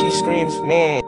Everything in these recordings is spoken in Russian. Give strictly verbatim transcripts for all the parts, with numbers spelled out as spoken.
she screams, man.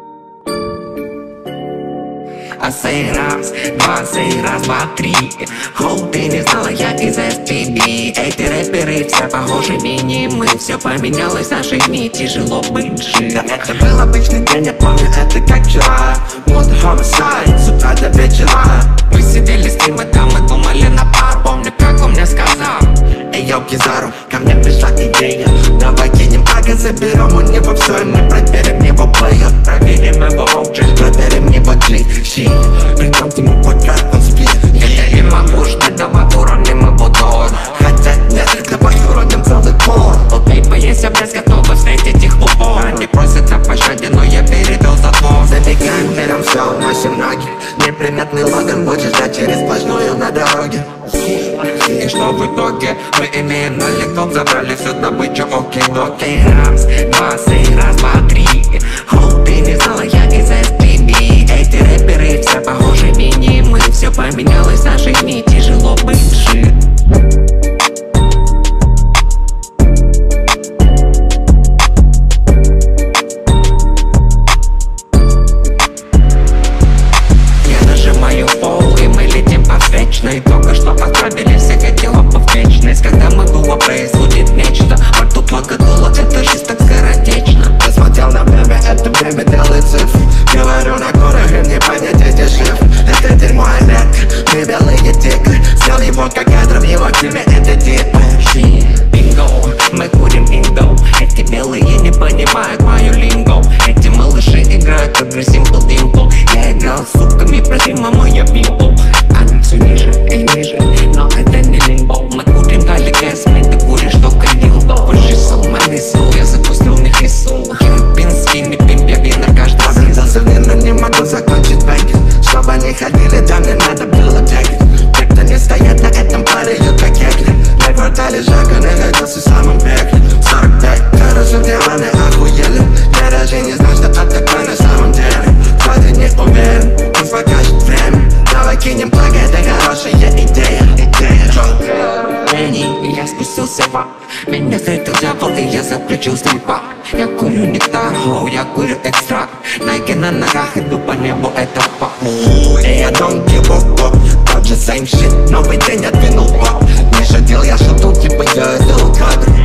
А сей раз, два, сей раз, два, три. Хоу, ты не знала, я из эс пи би. Эти рэперы все похожи, минимы. Все поменялось в наши дни, тяжело быть жить. Да это был обычный день, я помню это как вчера. Мода homicide, с утра до вечера. Мы сидели с ним, и там мы думали на пар. Помню, как он мне сказал: эй, йоу, Кизару, ко мне пришла идея. Давай кинем ага, заберем у него все, и мы проверим его плеер. проверим его оджи, Проверим его джи, щи. Придем к нему под как он спит. я не могу ждать, давай уроним его дор. Хотя нет, давай уроним целый пол. Окей, поесть обрез, готовы встретить их в упор. Они просят о пощаде, но я передал затвор. Забегаем, берем все, уносим ноги. Неприметный Логан будет ждать через сплошную на дороге. И что в итоге? Мы имеем налегом, забрали всю добычу, окей, окей. Раз, два, сей, раз, два, три. Хоу, ты не знала, я из эс пи би. Эти рэперы все похожи, минимы. Все поменялось в наши дни, тяжело быть жить. И только что отправили всех этих в вечность. Когда могла происходит нечто, а тут погодула, это жизнь так скоротечно. Я смотрел на время, это время делает цифр. Говорю на горах, и мне понять эти жив. Это дерьмо Олег, мы белые тигры. Снял его как кадр, в его теме это дипы. Бинго, мы курим инго. Эти белые не понимают мою линго. Эти малыши играют как Simple Dimple. Я играл с суками, просим, мама, я пимпл. Они все ниже и ниже, но это не лимбо. Мы курим Кали Кэсми, ты куришь только дилдо. Больше салман несу, я запустил в них лесу. Кемпинский, не пимп, я винер каждый раз. Обрезался в мир, но не могу закончить бэки. Чтобы они ходили, там не надо было бегать. Те, кто не стоят на этом падают как кегли. На квартале Жака находился в самом пекле. Сорок пять, короче, где они охуели. Я даже не знал, что это такое на самом деле. Кто ты не уверен, пусть покажет время. Давай кинем плаги, это хорошая идея, идея. И я спустился в ад. Меня встретил дьявол, и я заключил с ним пак. Я курю нектар, хоу, я курю экстракт. Найки на ногах, иду по небу, это пак. Эй, I don't give a fuck. Тот же same shit, новый день отвинул пап. Не шутил, я шутил, типа я сделал кадр.